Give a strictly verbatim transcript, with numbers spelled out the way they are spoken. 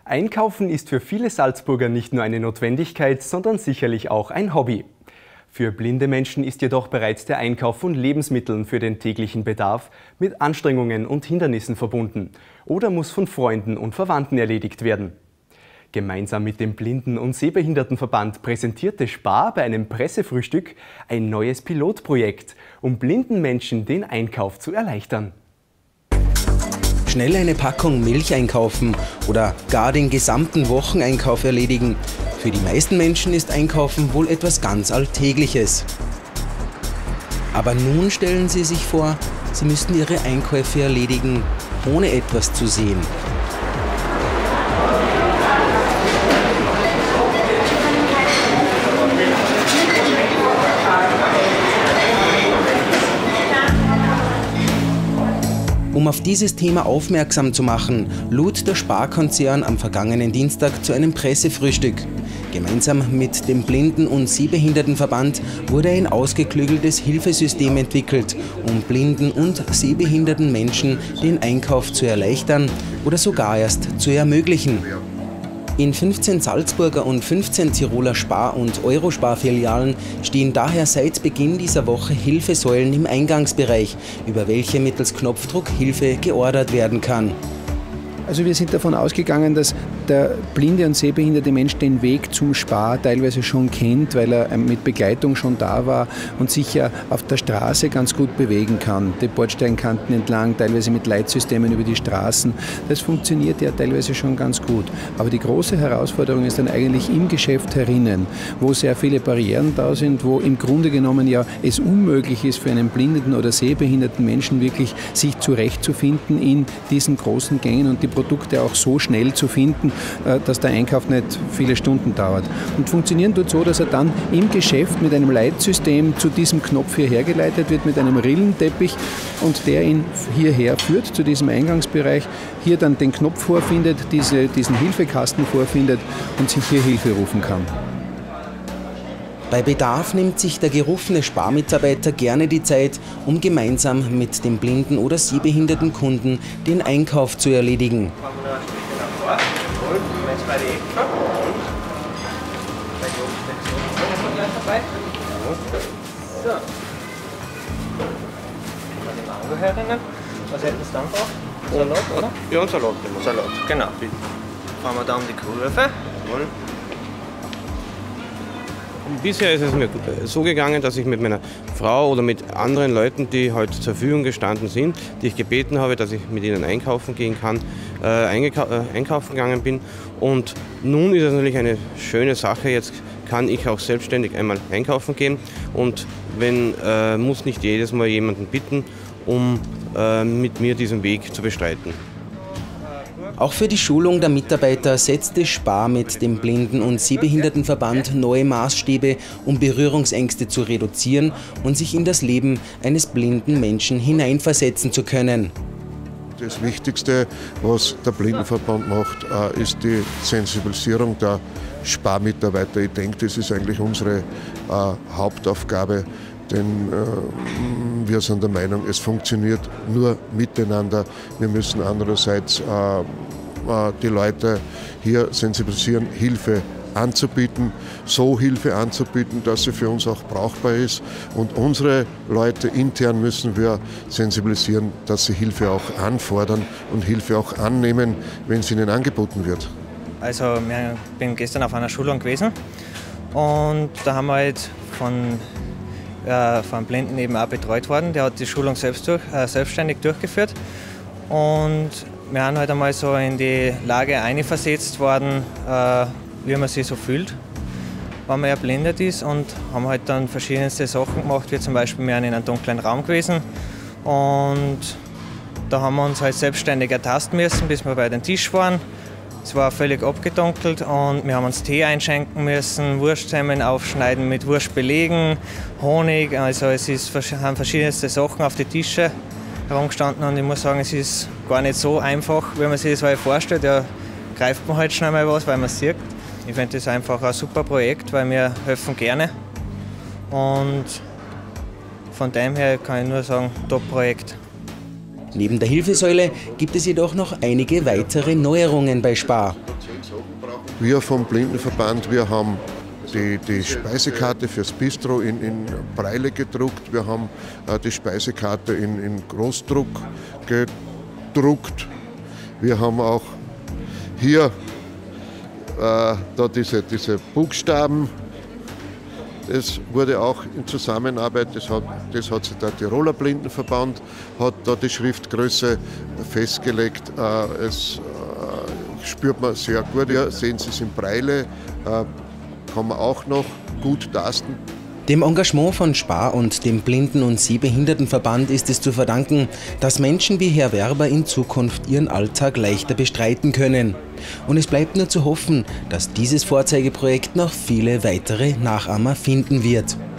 Einkaufen ist für viele Salzburger nicht nur eine Notwendigkeit, sondern sicherlich auch ein Hobby. Für blinde Menschen ist jedoch bereits der Einkauf von Lebensmitteln für den täglichen Bedarf mit Anstrengungen und Hindernissen verbunden oder muss von Freunden und Verwandten erledigt werden. Gemeinsam mit dem Blinden- und Sehbehindertenverband präsentierte Spar bei einem Pressefrühstück ein neues Pilotprojekt, um blinden Menschen den Einkauf zu erleichtern. Schnell eine Packung Milch einkaufen oder gar den gesamten Wocheneinkauf erledigen. Für die meisten Menschen ist Einkaufen wohl etwas ganz Alltägliches. Aber nun stellen Sie sich vor, Sie müssten Ihre Einkäufe erledigen, ohne etwas zu sehen. Um auf dieses Thema aufmerksam zu machen, lud der Sparkonzern am vergangenen Dienstag zu einem Pressefrühstück. Gemeinsam mit dem Blinden- und Sehbehindertenverband wurde ein ausgeklügeltes Hilfesystem entwickelt, um blinden und sehbehinderten Menschen den Einkauf zu erleichtern oder sogar erst zu ermöglichen. In fünfzehn Salzburger und fünfzehn Tiroler Spar- und Eurospar-Filialen stehen daher seit Beginn dieser Woche Hilfesäulen im Eingangsbereich, über welche mittels Knopfdruck Hilfe geordert werden kann. Also wir sind davon ausgegangen, dass der blinde und sehbehinderte Mensch den Weg zum Spar teilweise schon kennt, weil er mit Begleitung schon da war und sich ja auf der Straße ganz gut bewegen kann. Die Bordsteinkanten entlang, teilweise mit Leitsystemen über die Straßen. Das funktioniert ja teilweise schon ganz gut. Aber die große Herausforderung ist dann eigentlich im Geschäft herinnen, wo sehr viele Barrieren da sind, wo im Grunde genommen ja es unmöglich ist für einen blinden oder sehbehinderten Menschen wirklich sich zurechtzufinden in diesen großen Gängen und die Produkte auch so schnell zu finden, dass der Einkauf nicht viele Stunden dauert. Und funktionieren tut so, dass er dann im Geschäft mit einem Leitsystem zu diesem Knopf hierher geleitet wird, mit einem Rillenteppich und der ihn hierher führt, zu diesem Eingangsbereich, hier dann den Knopf vorfindet, diese, diesen Hilfekasten vorfindet und sich hier Hilfe rufen kann. Bei Bedarf nimmt sich der gerufene Sparmitarbeiter gerne die Zeit, um gemeinsam mit dem blinden oder sehbehinderten Kunden den Einkauf zu erledigen. Was hätten Sie dann drauf? Salat, oder? Ja, ein Salat. Salat, genau. Fahren wir da um die Kurve. Bisher ist es mir so gegangen, dass ich mit meiner Frau oder mit anderen Leuten, die heute zur Verfügung gestanden sind, die ich gebeten habe, dass ich mit ihnen einkaufen gehen kann, äh, einkaufen gegangen bin. Und nun ist es natürlich eine schöne Sache. Jetzt kann ich auch selbstständig einmal einkaufen gehen und wenn, äh, muss nicht jedes Mal jemanden bitten, um äh, mit mir diesen Weg zu bestreiten. Auch für die Schulung der Mitarbeiter setzte Spar mit dem Blinden- und Sehbehindertenverband neue Maßstäbe, um Berührungsängste zu reduzieren und sich in das Leben eines blinden Menschen hineinversetzen zu können. Das Wichtigste, was der Blindenverband macht, ist die Sensibilisierung der Sparmitarbeiter. Ich denke, das ist eigentlich unsere Hauptaufgabe. Denn äh, wir sind der Meinung, es funktioniert nur miteinander. Wir müssen andererseits äh, äh, die Leute hier sensibilisieren, Hilfe anzubieten, so Hilfe anzubieten, dass sie für uns auch brauchbar ist. Und unsere Leute intern müssen wir sensibilisieren, dass sie Hilfe auch anfordern und Hilfe auch annehmen, wenn sie ihnen angeboten wird. Also ich bin gestern auf einer Schulung gewesen und da haben wir halt von Äh, von Blinden eben auch betreut worden. Der hat die Schulung selbst durch, äh, selbstständig durchgeführt und wir haben halt einmal so in die Lage einversetzt worden, äh, wie man sich so fühlt, wenn man erblindet ist und haben halt dann verschiedenste Sachen gemacht, wie zum Beispiel wir sind in einem dunklen Raum gewesen und da haben wir uns halt selbstständig ertasten müssen, bis wir bei den Tisch waren. Es war völlig abgedunkelt und wir haben uns Tee einschenken müssen, Wurstsemmeln aufschneiden mit Wurst belegen, Honig. Also es ist, haben verschiedenste Sachen auf die Tische herumgestanden und ich muss sagen, es ist gar nicht so einfach, wie man sich das halt vorstellt. Da greift man halt schnell mal was, weil man es sieht. Ich finde das einfach ein super Projekt, weil wir helfen gerne und von dem her kann ich nur sagen, Top-Projekt. Neben der Hilfesäule gibt es jedoch noch einige weitere Neuerungen bei Spar. Wir vom Blindenverband, wir haben die, die Speisekarte fürs Bistro in, in Braille gedruckt. Wir haben äh, die Speisekarte in, in Großdruck gedruckt. Wir haben auch hier äh, da diese, diese Buchstaben. Das wurde auch in Zusammenarbeit, das hat, das hat sich der Tiroler Blindenverband, hat da die Schriftgröße festgelegt. Äh, es äh, spürt man sehr gut. Ja, sehen Sie es in Braille, äh, kann man auch noch gut tasten. Dem Engagement von Spar und dem Blinden- und Sehbehindertenverband ist es zu verdanken, dass Menschen wie Herr Werber in Zukunft ihren Alltag leichter bestreiten können. Und es bleibt nur zu hoffen, dass dieses Vorzeigeprojekt noch viele weitere Nachahmer finden wird.